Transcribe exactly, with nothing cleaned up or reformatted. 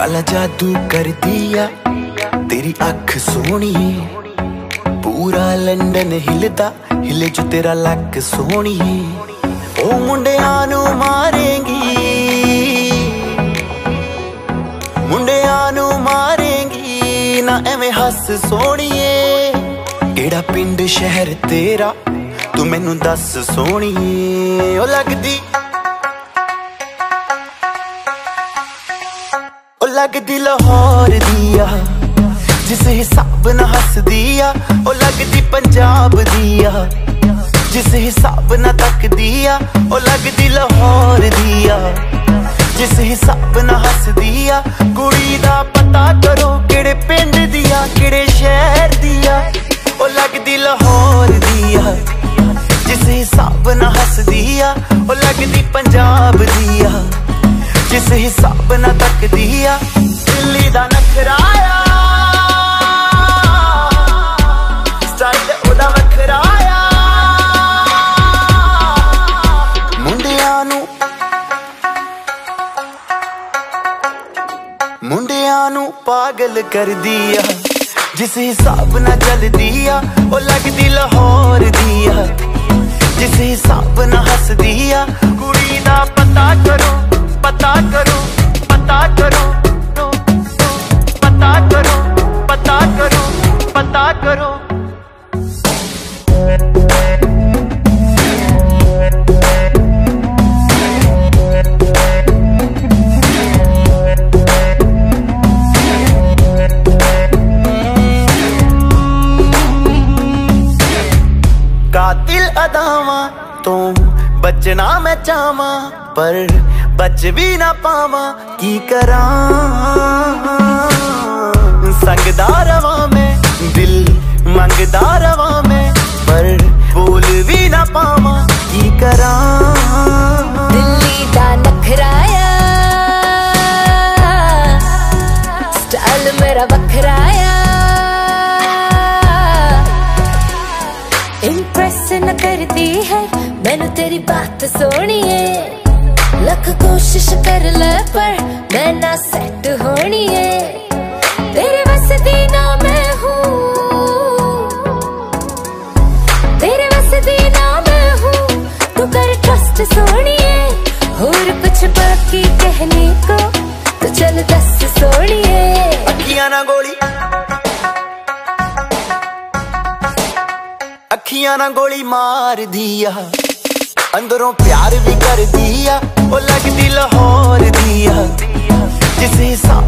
काला जादू कर दिया तेरी अख सोनी, पूरा लंडन हिलदा हिले जो तेरा लक सोनी। ओ मुंडियां नू मारेंगी, मुंडियां नू मारेंगी ना एवें हस सोनिए। केड़ा पिंड शहर तेरा तू मैनू दस सोनिए। ओ लगदी ओ लगदी लाहौर दिया जिस हिसाब ना हस दिया। ओ लगदी पंजाब दिया जिस हिसाब ना तक दिया। ओ लगदी लाहौर दिया जिस हिसाब ना हस दिया। कुड़ी दा पता करो केड़े पिंड दिया केड़े शहर दिया। ओ लगदी लाहौर दिया जिस हिसाब ना हस दिया। ओ लगदी पंजाब दिया जिस हिसाब ना तक दिया। दिल्ली दा नखराया स्टाइल ओदा वखराया। मुंडियां नू मुंडियां नू पागल कर दिया जिस हिसाब ना चल दिया। ओ लगदी लाहौर दिया जिस हिसाब ना हस दिया। कुड़ी दा पता करो पता करो पता करो पता करो पता करो पता करो। कातिल अदावां तो बचना मैं चाहवां पर बच भी ना पावां की करां। संगदा रवां मैं दिल मंगदा रवां मैं पर बोल भी ना पावां की करां। दिल्ली दा नखराया स्टाइल मेरा वखराया। इम्प्रेस न करती है मैनू तेरी बात सोनिए। लख कोशिश कर ले पर मैं ना सेट होनी है। तेरे वसदी ना मैं हूँ, तेरे वसदी ना मैं हूँ। तू कर ट्रस्ट सोनिए और कुछ बाकी कहने को तो चल दस सोनिए। अखियां ना गोली अखियां ना गोली मार दिया अंदरों प्यार भी कर दिया। ओ लगदी लाहौर दिया जिस हिसाब